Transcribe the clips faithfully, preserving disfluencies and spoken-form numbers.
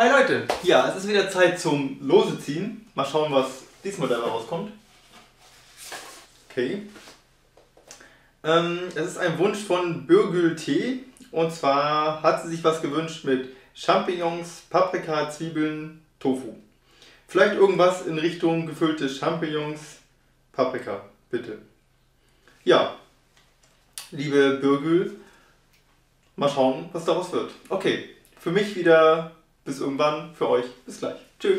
Hi Leute! Ja, es ist wieder Zeit zum Lose ziehen. Mal schauen, was diesmal dabei rauskommt. Okay. Ähm, es ist ein Wunsch von Birgül T. Und zwar hat sie sich was gewünscht mit Champignons, Paprika, Zwiebeln, Tofu. Vielleicht irgendwas in Richtung gefüllte Champignons, Paprika, bitte. Ja, liebe Birgül, mal schauen, was daraus wird. Okay, für mich wieder bis irgendwann, für euch bis gleich. Tschüss.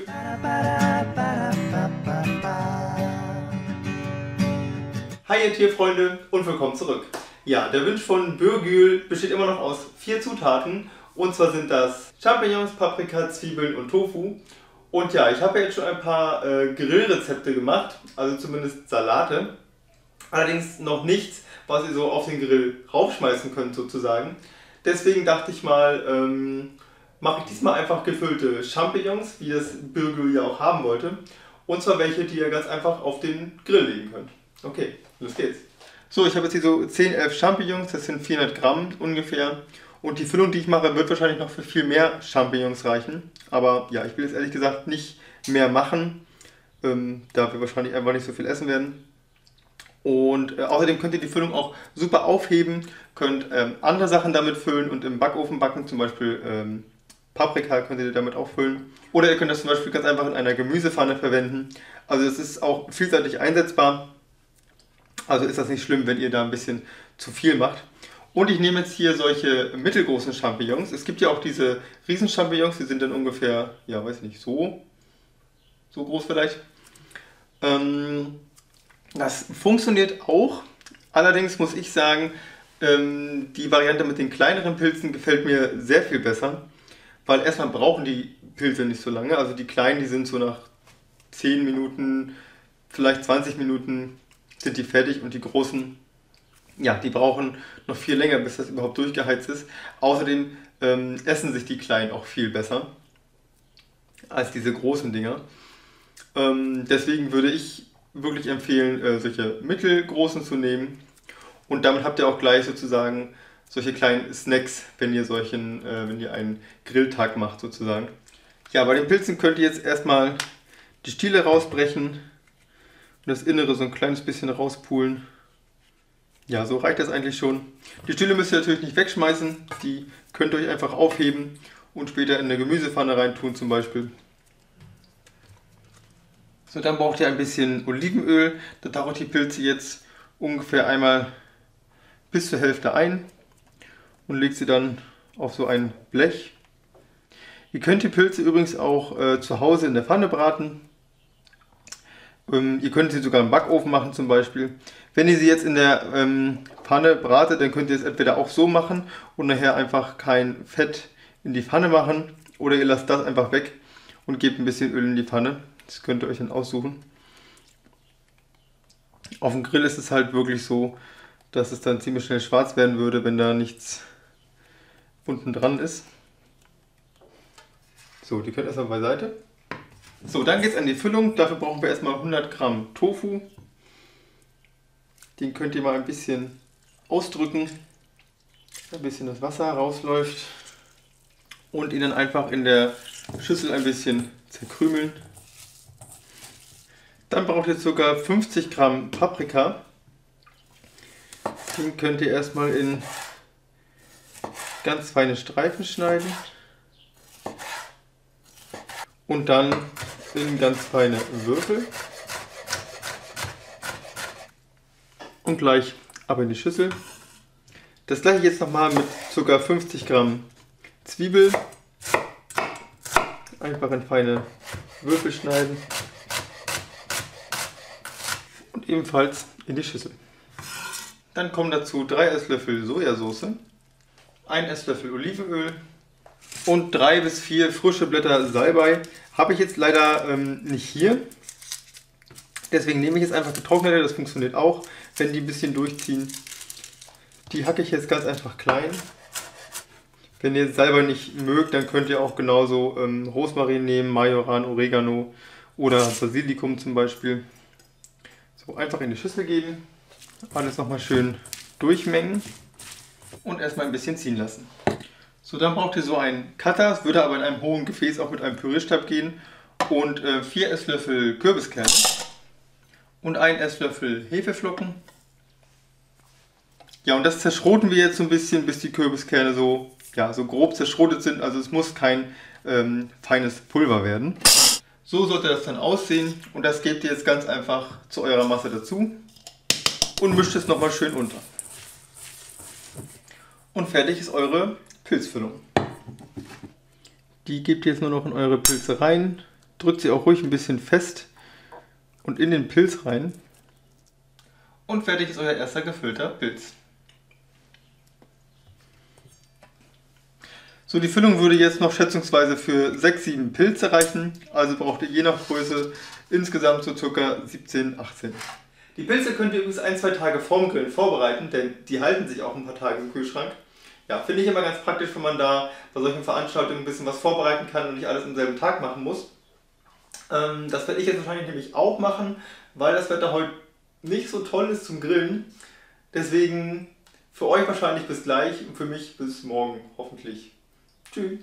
Hi ihr Tierfreunde und willkommen zurück. Ja, der Wunsch von Birgül besteht immer noch aus vier Zutaten. Und zwar sind das Champignons, Paprika, Zwiebeln und Tofu. Und ja, ich habe jetzt schon ein paar äh, Grillrezepte gemacht, also zumindest Salate. Allerdings noch nichts, was ihr so auf den Grill raufschmeißen könnt sozusagen. Deswegen dachte ich mal, ähm, mache ich diesmal einfach gefüllte Champignons, wie es Birgül ja auch haben wollte. Und zwar welche, die ihr ganz einfach auf den Grill legen könnt. Okay, los geht's. So, ich habe jetzt hier so zehn, elf Champignons, das sind vierhundert Gramm ungefähr. Und die Füllung, die ich mache, wird wahrscheinlich noch für viel mehr Champignons reichen. Aber ja, ich will jetzt ehrlich gesagt nicht mehr machen, ähm, da wir wahrscheinlich einfach nicht so viel essen werden. Und äh, außerdem könnt ihr die Füllung auch super aufheben, könnt ähm, andere Sachen damit füllen und im Backofen backen, zum Beispiel ähm, Paprika könnt ihr damit auch füllen. Oder ihr könnt das zum Beispiel ganz einfach in einer Gemüsepfanne verwenden. Also es ist auch vielseitig einsetzbar. Also ist das nicht schlimm, wenn ihr da ein bisschen zu viel macht. Und ich nehme jetzt hier solche mittelgroßen Champignons. Es gibt ja auch diese Riesen-Champignons, die sind dann ungefähr, ja weiß nicht, so, so groß vielleicht. Ähm, das funktioniert auch. Allerdings muss ich sagen, ähm, die Variante mit den kleineren Pilzen gefällt mir sehr viel besser. Weil erstmal brauchen die Pilze nicht so lange. Also die kleinen, die sind so nach zehn Minuten, vielleicht zwanzig Minuten sind die fertig. Und die großen, ja, die brauchen noch viel länger, bis das überhaupt durchgeheizt ist. Außerdem ähm, essen sich die kleinen auch viel besser als diese großen Dinger. Ähm, deswegen würde ich wirklich empfehlen, äh, solche mittelgroßen zu nehmen. Und damit habt ihr auch gleich sozusagen solche kleinen Snacks, wenn ihr solchen, äh, wenn ihr einen Grilltag macht sozusagen. Ja, bei den Pilzen könnt ihr jetzt erstmal die Stiele rausbrechen und das Innere so ein kleines bisschen rauspulen. Ja, so reicht das eigentlich schon. Die Stiele müsst ihr natürlich nicht wegschmeißen, die könnt ihr euch einfach aufheben und später in eine Gemüsepfanne reintun zum Beispiel. So, dann braucht ihr ein bisschen Olivenöl. Da tauche ich die Pilze jetzt ungefähr einmal bis zur Hälfte ein und legt sie dann auf so ein Blech. Ihr könnt die Pilze übrigens auch äh, zu Hause in der Pfanne braten. Ähm, ihr könnt sie sogar im Backofen machen zum Beispiel. Wenn ihr sie jetzt in der ähm, Pfanne bratet, dann könnt ihr es entweder auch so machen und nachher einfach kein Fett in die Pfanne machen. Oder ihr lasst das einfach weg und gebt ein bisschen Öl in die Pfanne. Das könnt ihr euch dann aussuchen. Auf dem Grill ist es halt wirklich so, dass es dann ziemlich schnell schwarz werden würde, wenn da nichts unten dran ist. So, die könnt ihr erstmal beiseite. So, dann geht es an die Füllung. Dafür brauchen wir erstmal hundert Gramm Tofu. Den könnt ihr mal ein bisschen ausdrücken, ein bisschen das Wasser rausläuft und ihn dann einfach in der Schüssel ein bisschen zerkrümeln. Dann braucht ihr ca. fünfzig Gramm Paprika. Den könnt ihr erstmal in ganz feine Streifen schneiden und dann in ganz feine Würfel und gleich ab in die Schüssel. Das gleiche jetzt nochmal mit ca. fünfzig Gramm Zwiebel. Einfach in feine Würfel schneiden und ebenfalls in die Schüssel. Dann kommen dazu drei Esslöffel Sojasauce, ein Esslöffel Olivenöl und drei bis vier frische Blätter Salbei. Habe ich jetzt leider ähm, nicht hier. Deswegen nehme ich jetzt einfach getrocknete, das funktioniert auch, wenn die ein bisschen durchziehen. Die hacke ich jetzt ganz einfach klein. Wenn ihr Salbei nicht mögt, dann könnt ihr auch genauso ähm, Rosmarin nehmen, Majoran, Oregano oder Basilikum zum Beispiel. So, einfach in die Schüssel geben. Alles nochmal schön durchmengen und erstmal ein bisschen ziehen lassen. So, dann braucht ihr so einen Cutter, es würde aber in einem hohen Gefäß auch mit einem Pürierstab gehen. Und äh, vier Esslöffel Kürbiskerne und ein Esslöffel Hefeflocken. Ja, und das zerschroten wir jetzt so ein bisschen, bis die Kürbiskerne so, ja, so grob zerschrotet sind. Also es muss kein ähm, feines Pulver werden. So sollte das dann aussehen und das gebt ihr jetzt ganz einfach zu eurer Masse dazu und mischt es nochmal schön unter. Und fertig ist eure Pilzfüllung. Die gebt ihr jetzt nur noch in eure Pilze rein, drückt sie auch ruhig ein bisschen fest und in den Pilz rein. Und fertig ist euer erster gefüllter Pilz. So, die Füllung würde jetzt noch schätzungsweise für sechs sieben Pilze reichen, also braucht ihr je nach Größe insgesamt so ca. siebzehn achtzehn. Die Pilze könnt ihr übrigens ein zwei Tage vorm Grillen vorbereiten, denn die halten sich auch ein paar Tage im Kühlschrank. Ja, finde ich immer ganz praktisch, wenn man da bei solchen Veranstaltungen ein bisschen was vorbereiten kann und nicht alles am selben Tag machen muss. Ähm, das werde ich jetzt wahrscheinlich nämlich auch machen, weil das Wetter heute nicht so toll ist zum Grillen. Deswegen für euch wahrscheinlich bis gleich und für mich bis morgen hoffentlich. Tschüss.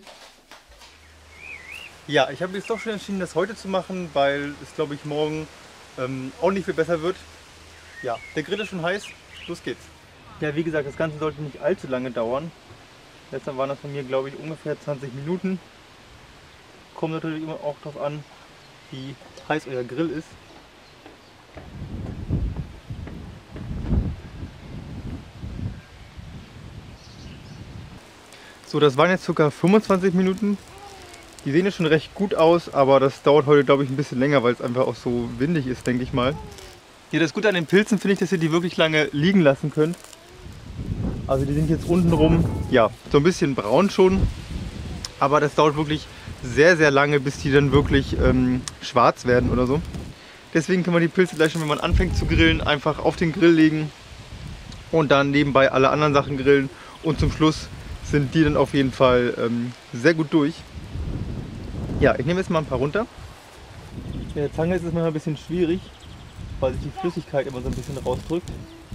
Ja, ich habe jetzt doch schon entschieden, das heute zu machen, weil es, glaube ich, morgen ähm, auch nicht viel besser wird. Ja, der Grill ist schon heiß, los geht's. Ja, wie gesagt, das Ganze sollte nicht allzu lange dauern. Letztes waren das von mir, glaube ich, ungefähr zwanzig Minuten. Kommt natürlich immer auch darauf an, wie heiß euer Grill ist. So, das waren jetzt ca. fünfundzwanzig Minuten. Die sehen jetzt schon recht gut aus, aber das dauert heute, glaube ich, ein bisschen länger, weil es einfach auch so windig ist, denke ich mal. Ja, das Gute an den Pilzen finde ich, dass ihr die wirklich lange liegen lassen könnt. Also die sind jetzt untenrum, ja, so ein bisschen braun schon, aber das dauert wirklich sehr, sehr lange, bis die dann wirklich ähm, schwarz werden oder so. Deswegen kann man die Pilze gleich schon, wenn man anfängt zu grillen, einfach auf den Grill legen und dann nebenbei alle anderen Sachen grillen und zum Schluss sind die dann auf jeden Fall ähm, sehr gut durch. Ja, ich nehme jetzt mal ein paar runter. Mit der Zange ist es manchmal ein bisschen schwierig, weil sich die Flüssigkeit immer so ein bisschen rausdrückt.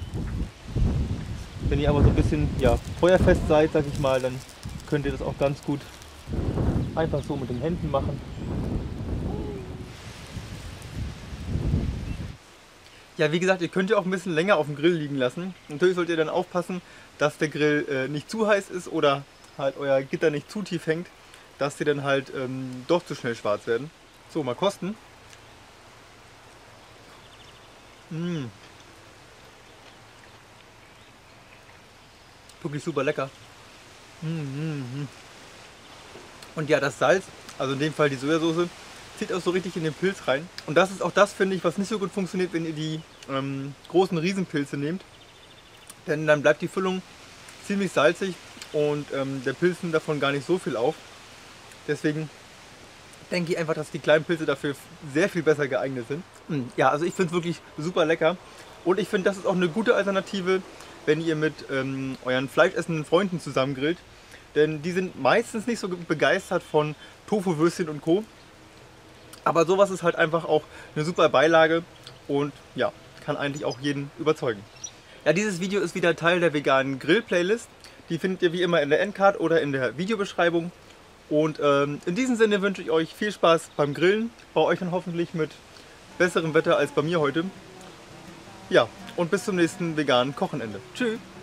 Wenn ihr aber so ein bisschen ja, feuerfest seid, sag ich mal, dann könnt ihr das auch ganz gut einfach so mit den Händen machen. Ja, wie gesagt, ihr könnt ja auch ein bisschen länger auf dem Grill liegen lassen. Natürlich solltet ihr dann aufpassen, dass der Grill äh, nicht zu heiß ist oder halt euer Gitter nicht zu tief hängt, dass die dann halt ähm, doch zu schnell schwarz werden. So, mal kosten. Mmh. Wirklich super lecker. Mmh. Und ja, das Salz, also in dem Fall die Sojasauce, zieht auch so richtig in den Pilz rein. Und das ist auch das, finde ich, was nicht so gut funktioniert, wenn ihr die ähm, großen Riesenpilze nehmt. Denn dann bleibt die Füllung ziemlich salzig und ähm, der Pilz nimmt davon gar nicht so viel auf. Deswegen denke ich einfach, dass die kleinen Pilze dafür sehr viel besser geeignet sind. Ja, also ich finde es wirklich super lecker. Und ich finde, das ist auch eine gute Alternative, wenn ihr mit ähm, euren fleischessenden Freunden zusammen grillt. Denn die sind meistens nicht so begeistert von Tofu-Würstchen und Co. Aber sowas ist halt einfach auch eine super Beilage und ja, kann eigentlich auch jeden überzeugen. Ja, dieses Video ist wieder Teil der veganen Grill-Playlist. Die findet ihr wie immer in der Endcard oder in der Videobeschreibung. Und ähm, in diesem Sinne wünsche ich euch viel Spaß beim Grillen. Bei euch dann hoffentlich mit besserem Wetter als bei mir heute. Ja, und bis zum nächsten veganen Kochenende. Tschüss!